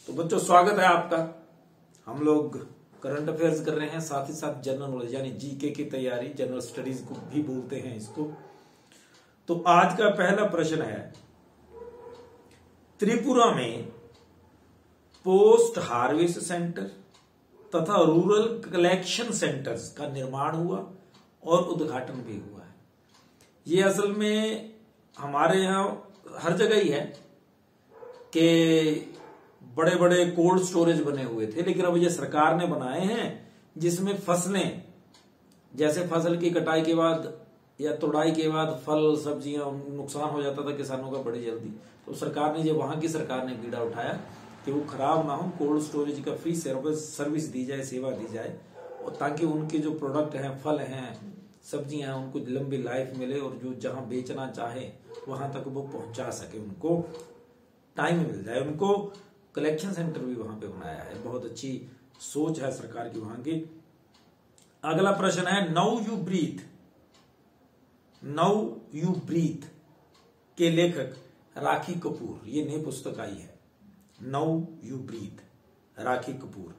तो बच्चों स्वागत है आपका। हम लोग करंट अफेयर्स कर रहे हैं, साथ ही साथ जनरल नॉलेज यानी जीके की तैयारी, जनरल स्टडीज को भी बोलते हैं इसको। तो आज का पहला प्रश्न है, त्रिपुरा में पोस्ट हार्वेस्ट सेंटर तथा रूरल कलेक्शन सेंटर्स का निर्माण हुआ और उद्घाटन भी हुआ है। ये असल में हमारे यहाँ हर जगह ही है कि बड़े बड़े कोल्ड स्टोरेज बने हुए थे, लेकिन अब ये सरकार ने बनाए हैं जिसमें फसलें, जैसे फसल की कटाई के बाद या तोड़ाई के बाद फल सब्जियां नुकसान हो जाता था किसानों का बड़ी जल्दी, तो सरकार ने, ये वहां की सरकार ने बीड़ा उठाया कि वो खराब ना हो, कोल्ड स्टोरेज का फ्री सर्विस दी जाए, सेवा दी जाए, और ताकि उनके जो प्रोडक्ट हैं, फल हैं, सब्जियां हैं, उनको लंबी लाइफ मिले और जो जहां बेचना चाहे वहां तक वो पहुंचा सके, उनको टाइम मिल जाए। उनको कलेक्शन सेंटर भी वहां पे बनाया है। बहुत अच्छी सोच है सरकार की वहां की। अगला प्रश्न है, नाउ यू ब्रीथ के लेखक राखी कपूर, ये नई पुस्तक आई है, now you breathe, Rakhi Kapoor.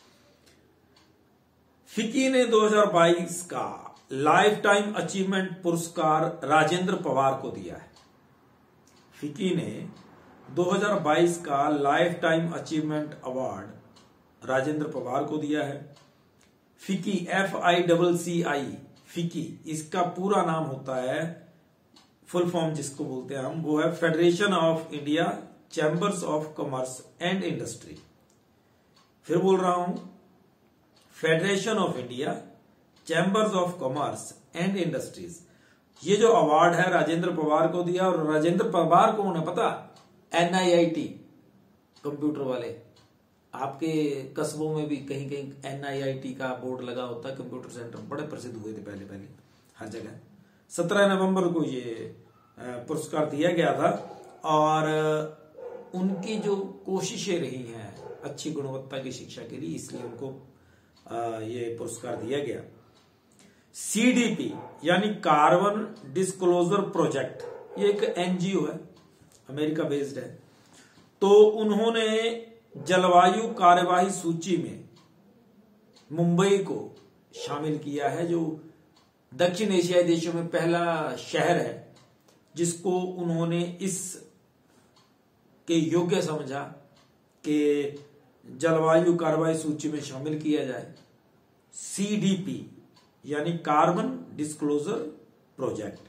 FICCI ने 2022 का लाइफ टाइम अचीवमेंट पुरस्कार राजेंद्र पवार को दिया है। फिक्की ने 2022 का lifetime achievement award Rajendra Pawar को दिया है। फिक्की FICCI, फिक्की, इसका पूरा नाम होता है, फुल फॉर्म जिसको बोलते हैं हम, वो है federation of India chambers of commerce and industry. फिर बोल रहा हूं, federation of India chambers of commerce and industries. ये जो अवार्ड है राजेंद्र पवार को दिया, और राजेंद्र पवार को उन्हें पता, NIIT कंप्यूटर वाले, आपके कस्बों में भी कहीं कहीं NIIT का बोर्ड लगा होता है, कंप्यूटर सेंटर बड़े प्रसिद्ध हुए थे पहले हर जगह। 17 नवंबर को ये पुरस्कार दिया गया था, और उनकी जो कोशिशें रही हैं अच्छी गुणवत्ता की शिक्षा के लिए, इसलिए उनको ये पुरस्कार दिया गया। CDP यानी कार्बन डिस्क्लोजर प्रोजेक्ट, ये एक NGO है, अमेरिका बेस्ड है। तो उन्होंने जलवायु कार्यवाही सूची में मुंबई को शामिल किया है, जो दक्षिण एशियाई देशों में पहला शहर है जिसको उन्होंने इस के योग्य समझा कि जलवायु कार्यवाही सूची में शामिल किया जाए। CDP यानी कार्बन डिस्क्लोजर प्रोजेक्ट।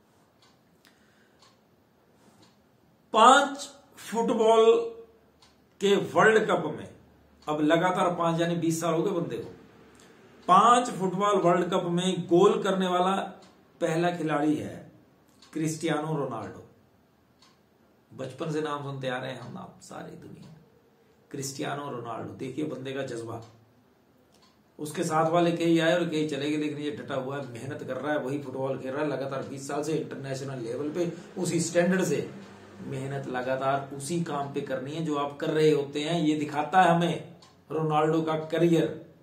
5 फुटबॉल के वर्ल्ड कप में, अब लगातार 5 यानी 20 साल हो गए बंदे को, 5 फुटबॉल वर्ल्ड कप में गोल करने वाला पहला खिलाड़ी है क्रिस्टियानो रोनाल्डो। बचपन से नाम सुनते आ रहे हैं हम, आप सारी दुनिया, क्रिस्टियानो रोनाल्डो। देखिए बंदे का जज्बा, उसके साथ वाले कई आए और कई चले गए, लेकिन ये डटा हुआ है, मेहनत कर रहा है, वही फुटबॉल खेल रहा है लगातार 20 साल से, इंटरनेशनल लेवल पे उसी स्टैंडर्ड से मेहनत लगातार उसी काम पे करनी है जो आप कर रहे होते हैं। ये दिखाता है हमें रोनाल्डो का करियर।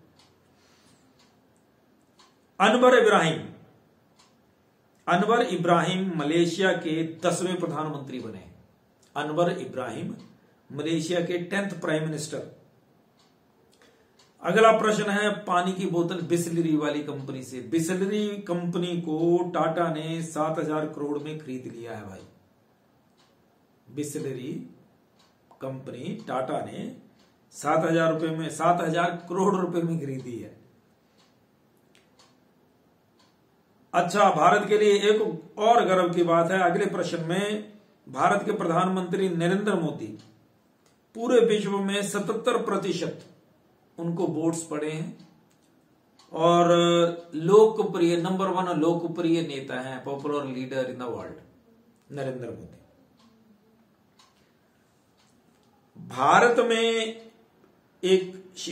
अनवर इब्राहिम मलेशिया के 10वें प्रधानमंत्री बने। अनवर इब्राहिम मलेशिया के 10th प्राइम मिनिस्टर। अगला प्रश्न है, पानी की बोतल बिसलरी वाली कंपनी से। बिसलरी कंपनी को टाटा ने 7,000 करोड़ में खरीद लिया है भाई। बिसलरी कंपनी टाटा ने 7,000 करोड़ रुपए में खरीदी है। अच्छा, भारत के लिए एक और गर्व की बात है अगले प्रश्न में, भारत के प्रधानमंत्री नरेंद्र मोदी पूरे विश्व में 77% उनको वोट्स पड़े हैं, और लोकप्रिय नंबर 1 लोकप्रिय नेता हैं, popular leader in the world, Narendra Modi. Bharat में एक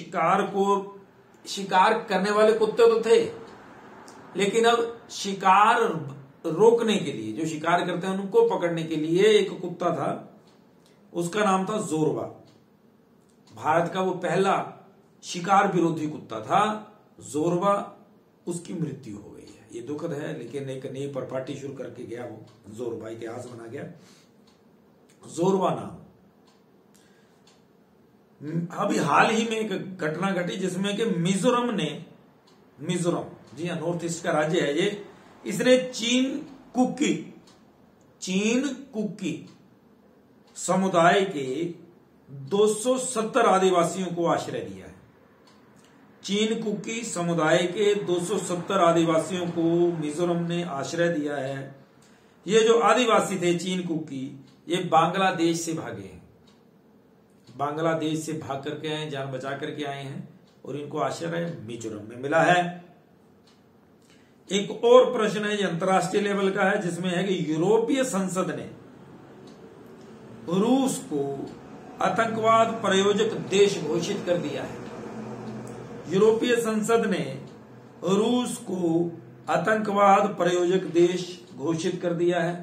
शिकार करने वाले कुत्ते तो थे, लेकिन अब शिकार रोकने के लिए, जो शिकार करते हैं उनको पकड़ने के लिए एक कुत्ता था, उसका नाम था जोरबा। भारत का वो पहला शिकार विरोधी कुत्ता था जोरबा, उसकी मृत्यु हो गई है। ये दुखद है, लेकिन एक नई पार्टी शुरू करके गया वो जोरबा, इतिहास बना गया जोरबा नाम। अभी हाल ही में एक घटना घटी जिसमें कि मिजोरम, जी हाँ, नॉर्थ ईस्ट का राज्य है ये, इसने चीन कुकी समुदाय के 270 आदिवासियों को आश्रय दिया है। चीन कुकी समुदाय के 270 आदिवासियों को मिजोरम ने आश्रय दिया है। ये जो आदिवासी थे चीन कुकी, ये बांग्लादेश से भागे हैं, बांग्लादेश से भाग करके आए, जान बचा करके आए हैं और इनको आश्रय मिजोरम में मिला है। एक और प्रश्न है, ये अंतर्राष्ट्रीय लेवल का है, जिसमें है कि यूरोपीय संसद ने रूस को आतंकवाद प्रायोजक देश घोषित कर दिया है। यूरोपीय संसद ने रूस को आतंकवाद प्रायोजक देश घोषित कर दिया है।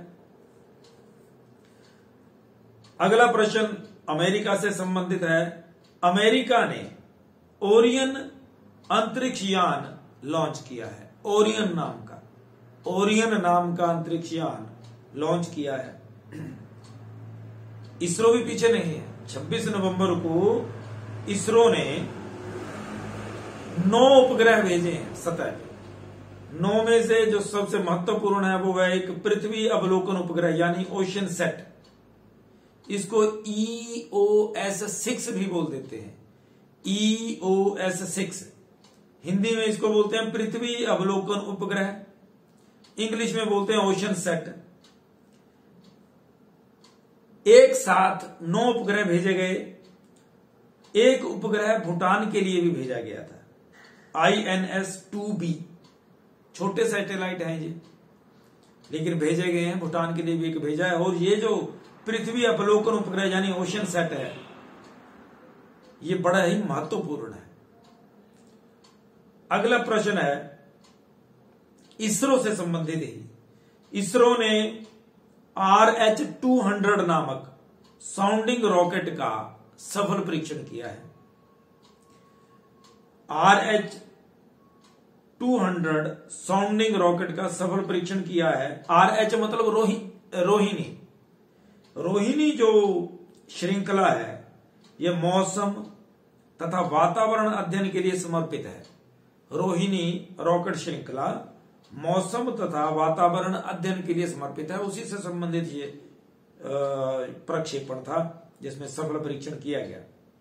अगला प्रश्न अमेरिका से संबंधित है। अमेरिका ने ओरियन अंतरिक्ष यान लॉन्च किया है। ओरियन नाम का अंतरिक्ष यान लॉन्च किया है। इसरो भी पीछे नहीं है। 26 नवंबर को इसरो ने 9 उपग्रह भेजे हैं सतह पे। 9 में से जो सबसे महत्वपूर्ण है वो है एक पृथ्वी अवलोकन उपग्रह यानी ओशन सेट, इसको EOS-6 भी बोल देते हैं। EOS-6 हिंदी में इसको बोलते हैं पृथ्वी अवलोकन उपग्रह, इंग्लिश में बोलते हैं ओशन सेट। एक साथ 9 उपग्रह भेजे गए। एक उपग्रह भूटान के लिए भी भेजा गया था, INS-2B। छोटे सैटेलाइट हैं ये, लेकिन भेजे गए हैं। भूटान के लिए भी एक भेजा है। और ये जो पृथ्वी अवलोकन उपग्रह यानी ओशन सेट है, ये बड़ा ही महत्वपूर्ण है। अगला प्रश्न है इसरो से संबंधित ही। इसरो ने RH-200 नामक साउंडिंग रॉकेट का सफल परीक्षण किया है। RH-200 साउंडिंग रॉकेट का सफल परीक्षण किया है। RH मतलब रोहिणी। रोहिणी जो श्रृंखला है, यह मौसम तथा वातावरण अध्ययन के लिए समर्पित है। रोहिणी रॉकेट श्रृंखला मौसम तथा वातावरण अध्ययन के लिए समर्पित है। उसी से संबंधित ये प्रक्षेपण था जिसमें सफल परीक्षण किया गया।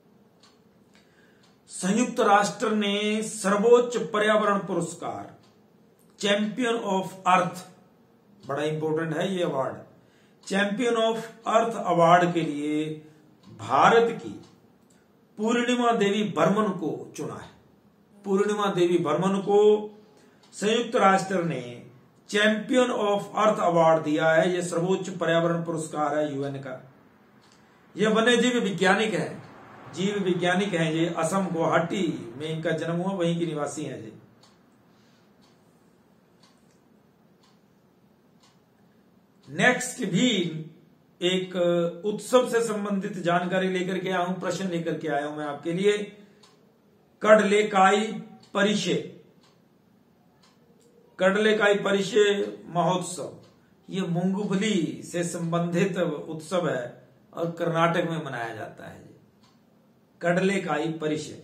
संयुक्त राष्ट्र ने सर्वोच्च पर्यावरण पुरस्कार चैंपियन ऑफ अर्थ, बड़ा इंपॉर्टेंट है ये award, champion of earth award के लिए भारत की पूर्णिमा देवी बर्मन को चुना है। पूर्णिमा देवी बर्मन को संयुक्त राष्ट्र ने चैंपियन ऑफ अर्थ अवार्ड दिया है। यह सर्वोच्च पर्यावरण पुरस्कार है UN का। यह वन्य जीव वैज्ञानिक है, जीव वैज्ञानिक हैं। ये असम गुवाहाटी में इनका जन्म हुआ, वहीं की निवासी हैं ये। नेक्स्ट भी एक उत्सव से संबंधित जानकारी लेकर के आया हूं, प्रश्न लेकर के आया हूं मैं आपके लिए। कडलेकाई परिषे महोत्सव, ये मूंगफली से संबंधित उत्सव है और कर्नाटक में मनाया जाता है। कडलेकाई परिषे।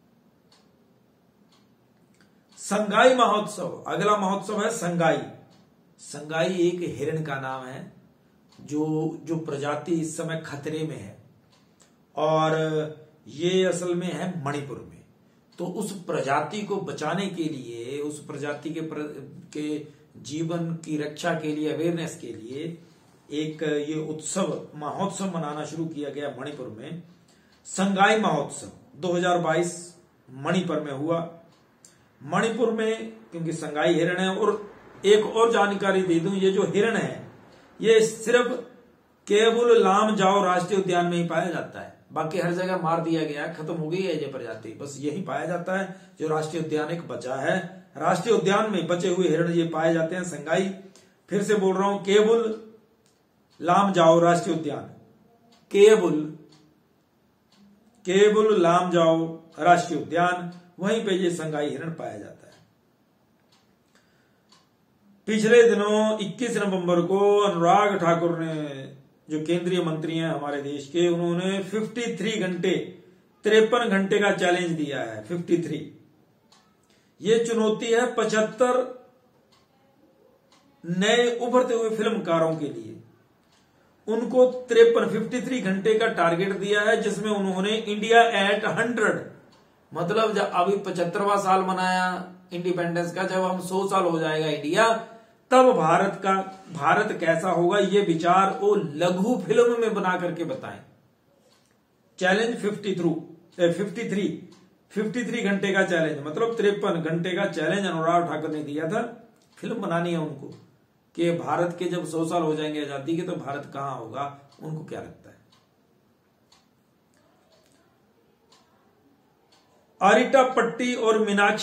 संगाई महोत्सव, अगला महोत्सव है संगाई। संगाई एक हिरण का नाम है जो प्रजाति इस समय खतरे में है और ये असल में है मणिपुर में। तो उस प्रजाति को बचाने के लिए, उस प्रजाति के जीवन की रक्षा के लिए, अवेयरनेस के लिए एक ये उत्सव महोत्सव मनाना शुरू किया गया मणिपुर में। संगाई महोत्सव 2022 मणिपुर में हुआ। मणिपुर में क्योंकि संगाई हिरण है। और एक और जानकारी दे दूं, ये जो हिरण है ये सिर्फ केवल लामजाओ राष्ट्रीय उद्यान में ही पाया जाता है। बाकी हर जगह मार दिया गया है, खत्म हो गई है ये प्रजाति। बस यही पाया जाता है जो राष्ट्रीय उद्यान एक बचा है। राष्ट्रीय उद्यान में बचे हुए हिरण ये पाए जाते हैं संगाई। फिर से बोल रहा हूं, केवल लामजाओ राष्ट्रीय उद्यान, केवल लामजाओ राष्ट्रीय उद्यान, वहीं पे ये संगाई हिरण पाया जाता है। पिछले दिनों 21 नवंबर को अनुराग ठाकुर ने, जो केंद्रीय मंत्री हैं हमारे देश के, उन्होंने 53 घंटे 53 घंटे का चैलेंज दिया है 53। ये चुनौती है 75 नए उभरते हुए फिल्मकारों के लिए। उनको 53 घंटे का टारगेट दिया है, जिसमें उन्होंने इंडिया एट 100, मतलब जब अभी 75वां साल मनाया इंडिपेंडेंस का, जब हम 100 साल हो जाएगा इंडिया, तब भारत कैसा होगा ये विचार वो लघु फिल्म में बना करके बताएं। चैलेंज 53 घंटे का चैलेंज, मतलब 53 घंटे का चैलेंज अनुराग ठाकुर ने दिया था। फिल्म बनानी है उनको कि भारत के जब 100 साल हो जाएंगे आजादी के, तो भारत कहां होगा, उनको क्या लगता है। अरिटापट्टी और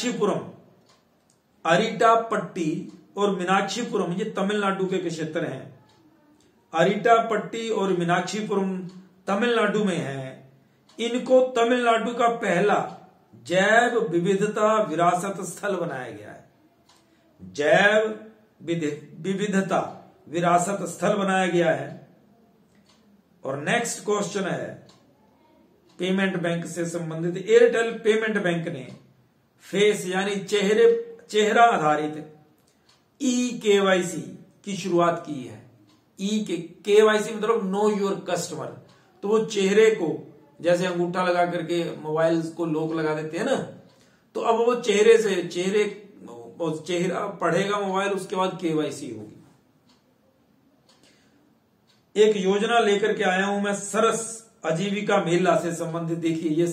मीनाक्षीपुरम ये तमिलनाडु के क्षेत्र हैं। अरिटापट्टी और मीनाक्षीपुरम तमिलनाडु में है। इनको तमिलनाडु का पहला जैव विविधता विरासत स्थल बनाया गया है। जैव विविधता विरासत स्थल बनाया गया है। और नेक्स्ट क्वेश्चन है पेमेंट बैंक से संबंधित। एयरटेल पेमेंट बैंक ने फेस यानी चेहरा आधारित KYC की शुरुआत की है। KYC मतलब नो योर कस्टमर। तो वो चेहरे को जैसे अंगूठा लगा करके मोबाइल को लॉक लगा देते हैं ना, तो अब वो चेहरा पढ़ेगा मोबाइल, उसके बाद KYC होगी। एक योजना लेकर के आया हूं मैं सरस आजीविका मेला से संबंधित। देखिए ये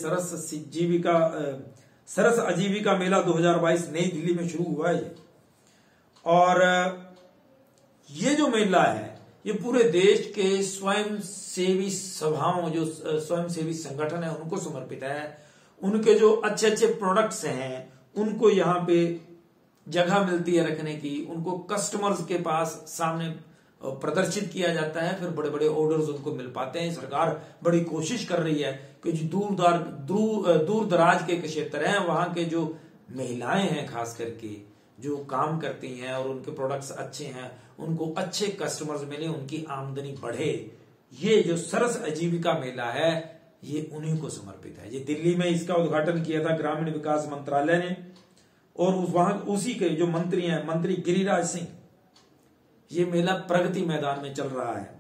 सरस आजीविका मेला 2022 नई दिल्ली में शुरू हुआ है। और ये जो मेला है ये पूरे देश के स्वयंसेवी सभाओं, जो स्वयंसेवी संगठन है, उनको समर्पित है। उनके जो अच्छे अच्छे प्रोडक्ट्स हैं उनको यहाँ पे जगह मिलती है रखने की, उनको कस्टमर्स के पास सामने प्रदर्शित किया जाता है, फिर बड़े बड़े ऑर्डर्स उनको मिल पाते हैं। सरकार बड़ी कोशिश कर रही है कि जो दूर दराज के क्षेत्र हैं वहां के जो महिलाएं हैं खास करके जो काम करती हैं और उनके प्रोडक्ट्स अच्छे हैं, उनको अच्छे कस्टमर्स मिले, उनकी आमदनी बढ़े। ये जो सरस आजीविका मेला है ये उन्हीं को समर्पित है। ये दिल्ली में इसका उद्घाटन किया था ग्रामीण विकास मंत्रालय ने, और वहां उसी के जो मंत्री हैं, मंत्री गिरिराज सिंह। ये मेला प्रगति मैदान में चल रहा है।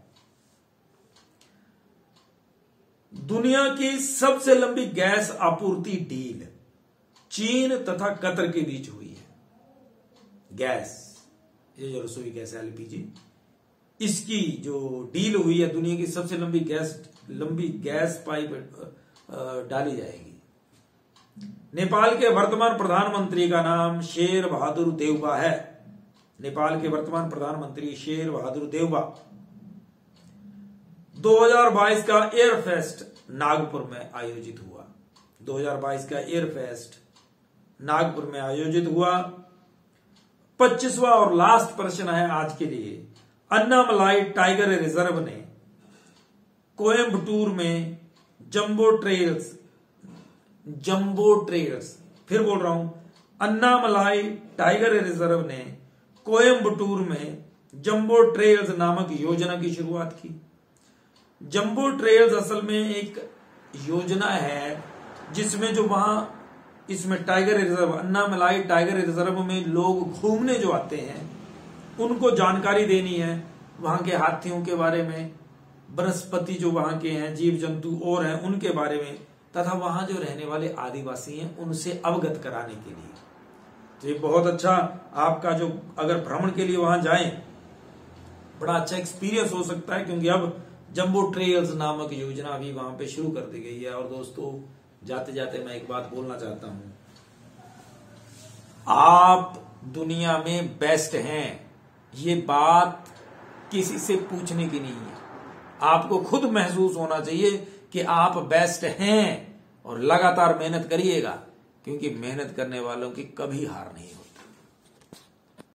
दुनिया की सबसे लंबी गैस आपूर्ति डील चीन तथा कतर के बीच हुई है। गैस, ये जो रसोई गैस LPG, इसकी जो डील हुई है, दुनिया की सबसे लंबी गैस पाइप डाली जाएगी। नेपाल के वर्तमान प्रधानमंत्री का नाम शेर बहादुर देउबा है। नेपाल के वर्तमान प्रधानमंत्री शेर बहादुर देउबा। 2022 का एयर फेस्ट नागपुर में आयोजित हुआ। 2022 का एयर फेस्ट नागपुर में आयोजित हुआ। 25वां और लास्ट प्रश्न है आज के लिए। अन्नामलाई टाइगर रिजर्व ने कोयम्बटूर में जंबो ट्रेल्स, फिर बोल रहा हूं, अन्नामलाई टाइगर रिजर्व ने कोयम्बटूर में जंबो ट्रेल्स नामक योजना की शुरुआत की। जंबो ट्रेल्स असल में एक योजना है जिसमें जो वहां इसमें tiger reserve, Annamalai tiger reserve में लोग घूमने जो आते हैं उनको जानकारी देनी है, वहां के हाथियों के बारे में, वनस्पति जो वहां के हैं, जीव जंतु और हैं उनके बारे में, तथा वहां जो रहने वाले आदिवासी हैं उनसे अवगत कराने के लिए। तो ये बहुत अच्छा आपका जो अगर भ्रमण के लिए वहां जाएं, बड़ा अच्छा एक्सपीरियंस हो सकता है, क्योंकि अब जंबो ट्रेल्स नामक योजना भी वहां पे शुरू कर दी गई है। और दोस्तों जाते जाते मैं एक बात बोलना चाहता हूं, आप दुनिया में बेस्ट हैं, ये बात किसी से पूछने की नहीं है। आपको खुद महसूस होना चाहिए कि आप बेस्ट हैं, और लगातार मेहनत करिएगा, क्योंकि मेहनत करने वालों की कभी हार नहीं होती।